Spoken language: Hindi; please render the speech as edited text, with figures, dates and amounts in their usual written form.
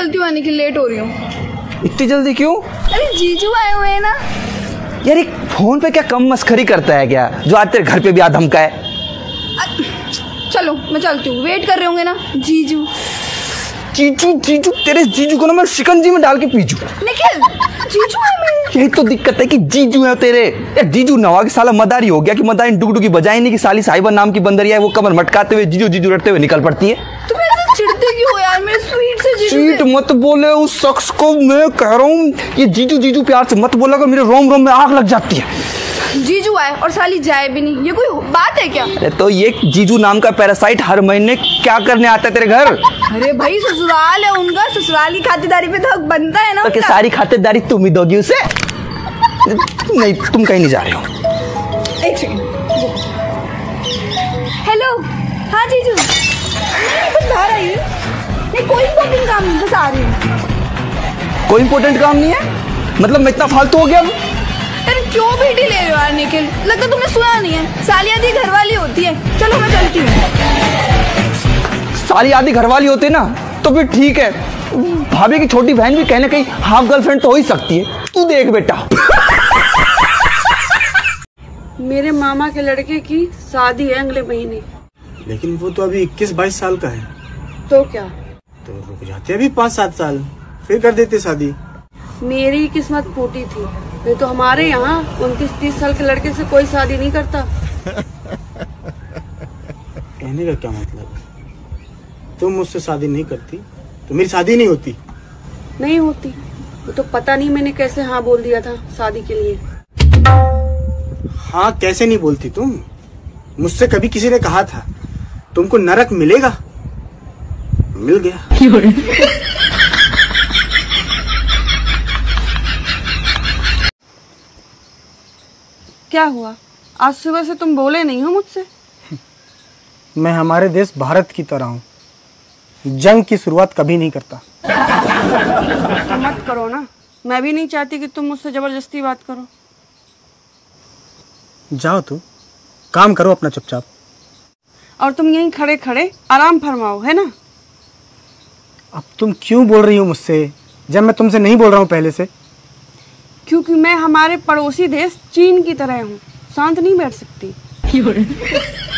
चलती हूँ, आने के लेट हो रही हूँ। इतनी जल्दी क्यों? अरे जीजू आए हुए हैं ना। यार एक फोन पे क्या कम मस्खरी करता है क्या, जो आज तेरे घर पे भी आ धमका है? चलो मैं चलती हूँ, वेट कर रहे होंगे ना जीजू। जीजू जीजू, तेरे जीजू को ना मैं शिकंजी में डाल के पीजू। निखिल, जीजू है मेरे। यही तो दिक्कत है कि जीजू है तेरे। यार जीजू नवा के साला मदारी हो गया कि मदारी डुगडुगी बजाई नहीं कि साली साहिबा नाम की बंदरिया है वो कमर मटकाते हुए जीजू जीजू रटते हुए निकल पड़ती है। तुम ऐसे चिढ़ते क्यों यार मेरे स्वीट से जीजू? स्वीट मत बोले उस शख्स को, मैं कह रहा हूँ ये जीजू जीजू प्यार से मत बोला कर, मेरे रोम रोम में आग लग जाती है। जीजू आए और साली जाए भी नहीं, ये कोई बात है क्या? अरे तो ये जीजू नाम का पैरासाइट हर महीने क्या करने आता है तेरे घर? अरे भाई ससुराल है उनका, ससुराल की खातिरदारी पे तो हक बनता है ना। तो सारी खातिरदारी तुम ही दोगी उसे? नहीं तुम कहीं नहीं जा रहे हो। एक सेकंड। हेलो, हाँ जीजू। नहीं बस बाहर आई हूँ, नहीं कोई इम्पोर्टेंट काम नहीं, बस आ रही हूँ। कोई इम्पोर्टेंट काम नहीं है? मतलब मैं इतना फालतू हो गया? अरे क्यों भीटी ले रहे हो यार निखिल, लगता तुमने सुना नहीं है, साली आधी घरवाली होती है। चलो मैं चलती हूँ। साली आधी घरवाली होती है ना तो फिर ठीक है, भाभी की छोटी बहन भी कहीं ना कहीं हाफ गर्लफ्रेंड तो हो ही सकती है। तू देख बेटा, मेरे मामा के लड़के की शादी है अगले महीने। लेकिन वो तो अभी 21-22 साल का है। तो क्या? तो रुक जाते अभी 5-7 साल, फिर कर देते शादी। मेरी किस्मत फूटी थी, नहीं तो हमारे यहाँ 29-30 साल के लड़के से कोई शादी नहीं करता। कहने का क्या मतलब? तुम मुझसे शादी नहीं करती तो मेरी शादी नहीं होती। नहीं होती, वो तो पता नहीं मैंने कैसे हाँ बोल दिया था शादी के लिए। हाँ कैसे नहीं बोलती तुम? मुझसे कभी किसी ने कहा था तुमको नरक मिलेगा, मिल गया। क्या हुआ, आज सुबह से तुम बोले नहीं हो मुझसे? मैं हमारे देश भारत की तरह हूँ, जंग की शुरुआत कभी नहीं करता। तो मत करो ना, मैं भी नहीं चाहती कि तुम मुझसे जबरदस्ती बात करो। जाओ तू काम करो अपना चुपचाप। और तुम यहीं खड़े खड़े आराम फरमाओ, है ना? अब तुम क्यों बोल रही हो मुझसे जब मैं तुमसे नहीं बोल रहा हूँ पहले से? क्योंकि मैं हमारे पड़ोसी देश चीन की तरह हूँ, शांत नहीं बैठ सकती।